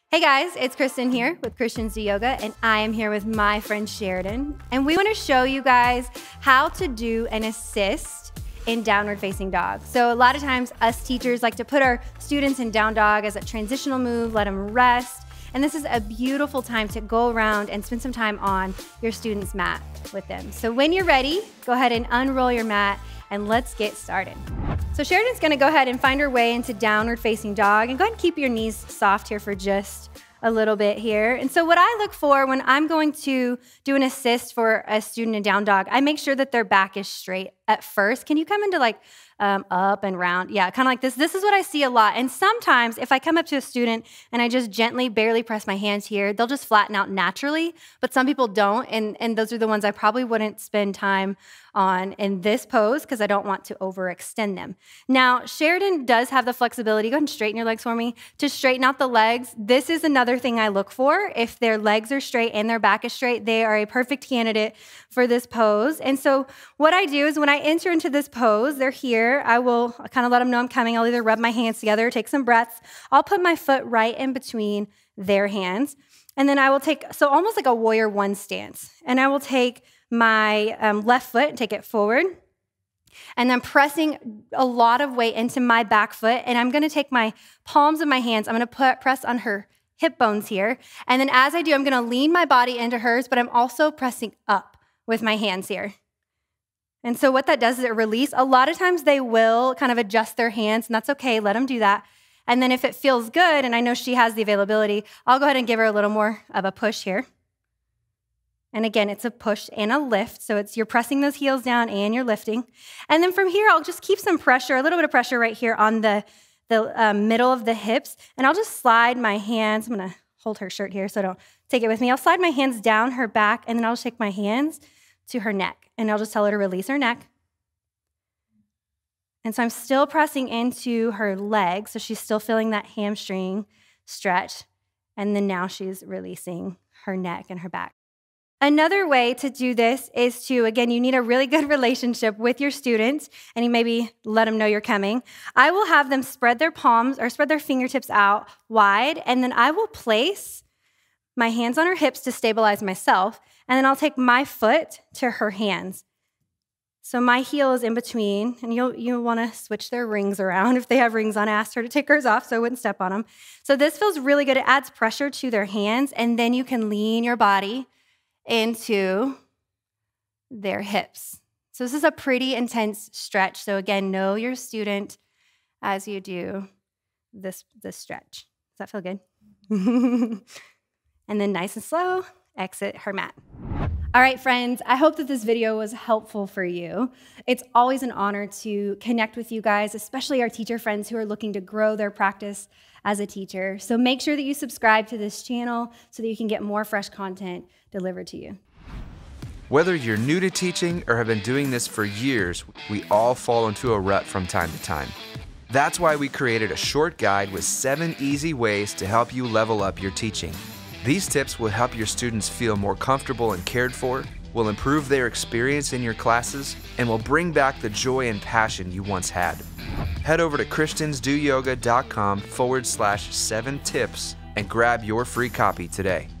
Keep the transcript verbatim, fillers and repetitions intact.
Hey guys, it's Kristen here with Christians Do Yoga, and I am here with my friend Sheridan. And we want to show you guys how to do an assist in downward facing dog. So a lot of times us teachers like to put our students in down dog as a transitional move, let them rest. And this is a beautiful time to go around and spend some time on your student's mat with them. So when you're ready, go ahead and unroll your mat and let's get started. So Sheridan's gonna go ahead and find her way into downward facing dog, and go ahead and keep your knees soft here for just a little bit here. And so what I look for when I'm going to do an assist for a student in down dog, I make sure that their back is straight at first. Can you come into like um, up and round? Yeah, kind of like this. This is what I see a lot. And sometimes if I come up to a student and I just gently, barely press my hands here, they'll just flatten out naturally, but some people don't. And, and those are the ones I probably wouldn't spend time on in this pose because I don't want to overextend them. Now, Sheridan does have the flexibility, go ahead and straighten your legs for me, to straighten out the legs. This is another thing I look for. If their legs are straight and their back is straight, they are a perfect candidate for this pose. And so what I do is when I enter into this pose, they're here, I will kind of let them know I'm coming. I'll either rub my hands together, take some breaths. I'll put my foot right in between their hands. And then I will take, so almost like a warrior one stance. And I will take my um, left foot and take it forward. And then pressing a lot of weight into my back foot. And I'm gonna take my palms of my hands, I'm gonna put, press on her hip bones here. And then as I do, I'm gonna lean my body into hers, but I'm also pressing up with my hands here. And so what that does is it release. A lot of times they will kind of adjust their hands, and that's okay, let them do that. And then if it feels good, and I know she has the availability, I'll go ahead and give her a little more of a push here. And again, it's a push and a lift. So it's you're pressing those heels down and you're lifting. And then from here, I'll just keep some pressure, a little bit of pressure right here on the, the um, middle of the hips. And I'll just slide my hands. I'm going to hold her shirt here so don't take it with me. I'll slide my hands down her back, and then I'll just take my hands to her neck. And I'll just tell her to release her neck. And so I'm still pressing into her leg. So she's still feeling that hamstring stretch. And then now she's releasing her neck and her back. Another way to do this is to, again, you need a really good relationship with your students, and you maybe let them know you're coming. I will have them spread their palms or spread their fingertips out wide, and then I will place my hands on her hips to stabilize myself, and then I'll take my foot to her hands. So my heel is in between, and you'll, you'll want to switch their rings around. If they have rings on, ask her to take hers off so I wouldn't step on them. So this feels really good. It adds pressure to their hands, and then you can lean your body into their hips. So this is a pretty intense stretch. So again, know your student as you do this, this stretch. Does that feel good? And then nice and slow, exit her mat. All right, friends, I hope that this video was helpful for you. It's always an honor to connect with you guys, especially our teacher friends who are looking to grow their practice as a teacher. So make sure that you subscribe to this channel so that you can get more fresh content delivered to you. Whether you're new to teaching or have been doing this for years, we all fall into a rut from time to time. That's why we created a short guide with seven easy ways to help you level up your teaching. These tips will help your students feel more comfortable and cared for, will improve their experience in your classes, and will bring back the joy and passion you once had. Head over to christiansdoyoga.com forward slash seven tips and grab your free copy today.